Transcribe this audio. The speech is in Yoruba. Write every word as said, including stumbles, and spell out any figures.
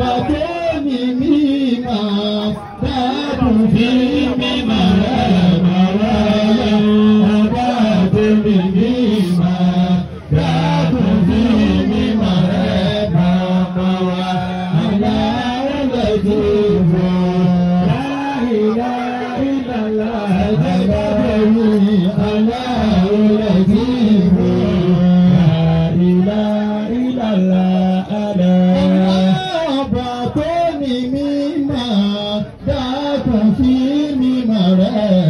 ọba tó ní mímọ́ dákun fi mímọ́ rẹ̀ mọ́ wá. Ọba tó ní mímọ́ dákun fi mímọ́ rẹ̀ mọ́ wá. Aláwọ̀ lẹ́jọ́ fún láìlá ìlàlá ẹ̀jẹ̀ mi. Aláwọ̀ lẹ́jọ́ fún láìlá ìlàlá ẹ̀jẹ̀. Ọba tó ní mímọ́ dákun fi mímọ́ rẹ̀